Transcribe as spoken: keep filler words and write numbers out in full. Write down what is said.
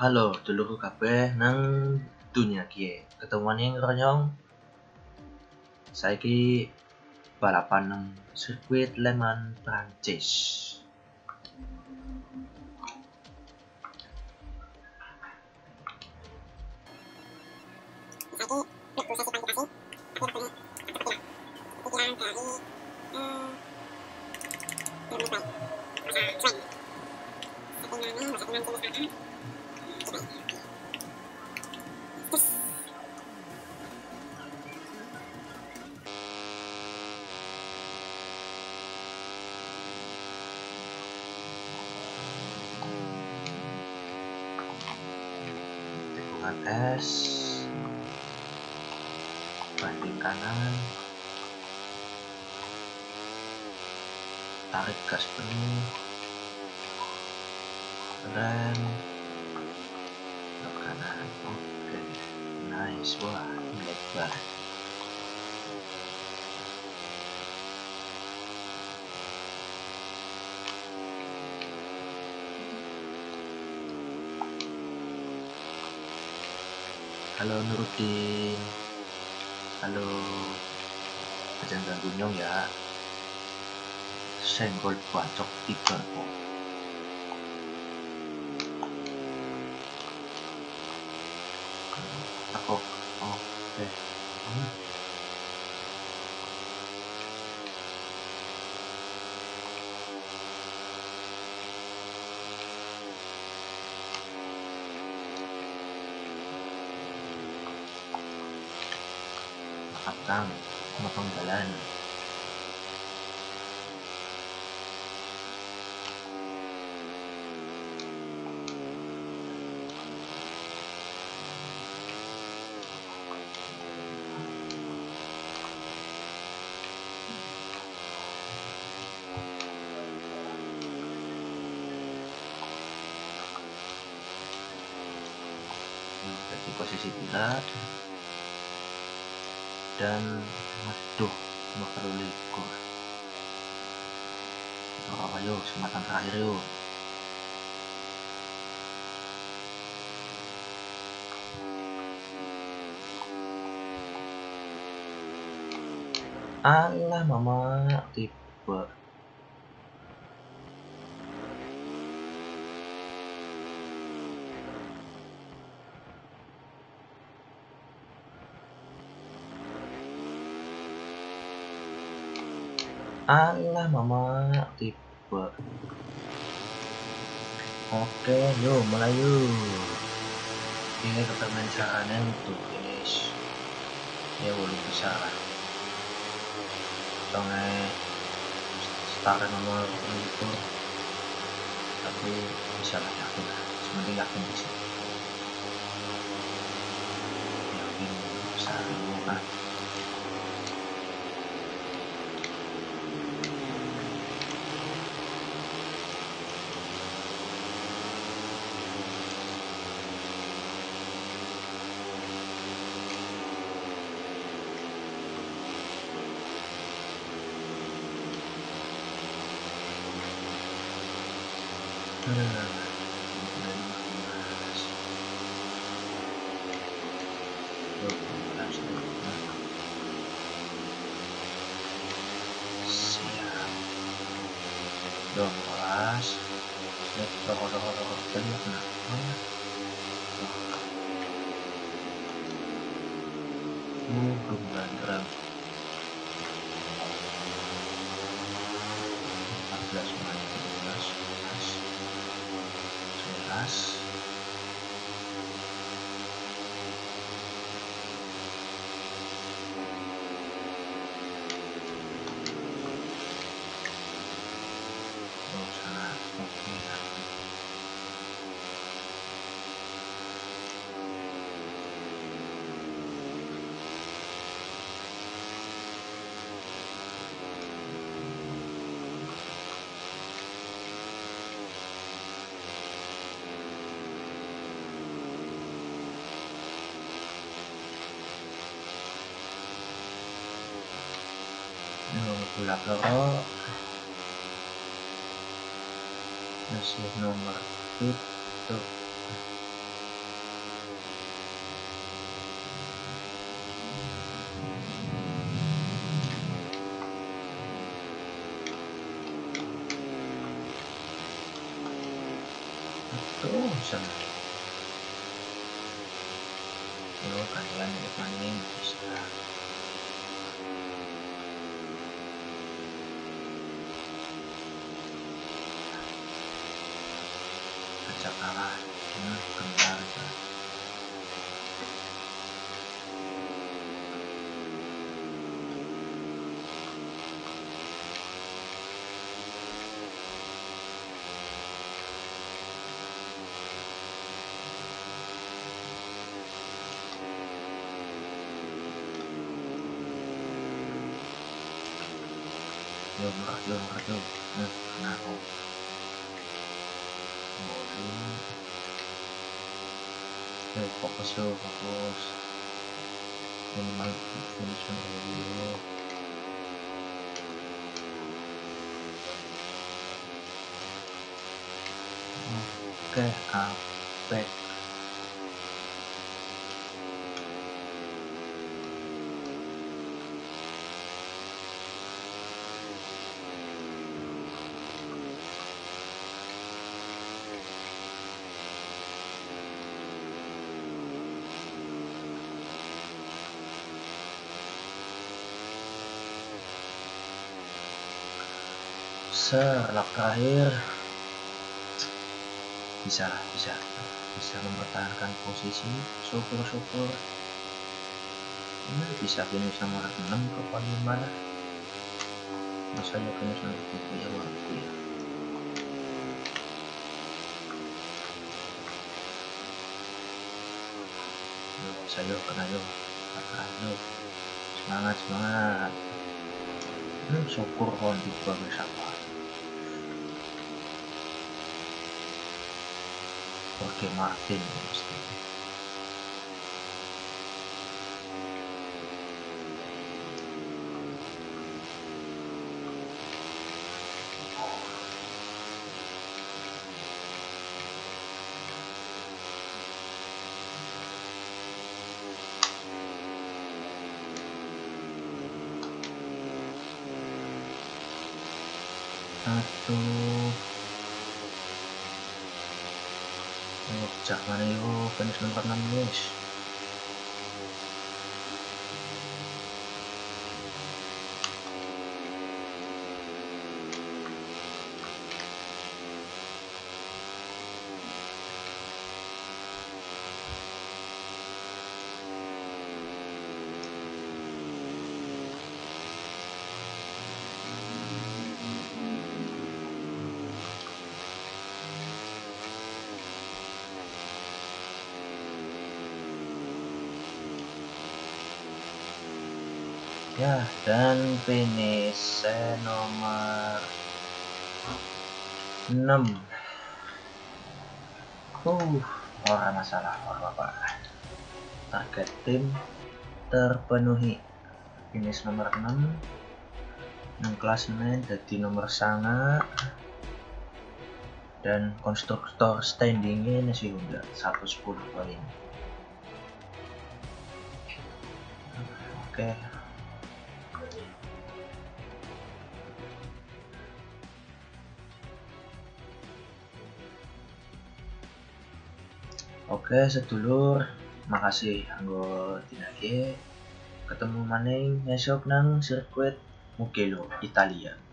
Halo, dulurku kabeh nang dunia kiye. Ketemuan yang ronyong. Saiki balapan nang sirkuit Le Mans Prancis. Tikungan es, banding kanan, tarik gas penuh, rem, belok kanan. Oke, nice. Wah, lebar. Halo Nurudin. Halo. Jangan ganggu nyong ya. Senggol bacok tiga. Oh. Aku. Oh, oke. Hmm. Maaf Kang, motong jalan. Di posisi tiga dan aduh bakal likur. Oh, ayo kesempatan terakhir yuk. Alah mama tipe. Alah mama tipe. Oke, yuk mulai yuk. Ini ketermensaannya untuk finish. Ya belum bisa lah. Soalnya start nomor itu, tapi bisa lah, yakin lah. Sementing yakin bisa. Yakin bisa lah. Siap. Dong kelas. Siap, roh roh roh tadi kenapa? Uh, kebenaran. empat belas menit, tujuh belas, sebelas, sebelas. Oh, sana. Oke, yakin. Gula keloro masih nomor itu Oh, senang. Yo, kalian ikut maning bisa. Ajak kalah. Nah, kenal aja. Yo, murah, yo, murah, yo. Nah, nah, oh. Bodoh. Yo, fokus yo, fokus. Minimal finish dulu yo. Oke, apek. Serlap terakhir. Bisa lah, bisa. Bisa mempertahankan posisi. Syukur-syukur. Nah, bisa finish nomor enam ke lima lah. Masa ya finish nomor tujuh ya waktu ya. Yo, saya kena yo. Ayo. Semangat, semangat. Hmm, syukur kon juga bersama. Oke, Martin pasti. Aduh. Ayo, cak mana yo, finish nomor enam guys. Ya, dan finish nomor enam. Uh, orang masalah, orang apa? Target tim terpenuhi. Finish nomor enam. Nang klasemen jadi nomor sanga. Dan konstruktor standingnya masih udah seratus sepuluh poin. Oke. Oke sedulur, makasih anggo tinake. Ketemu maning esok nang sirkuit Mugello, Italia.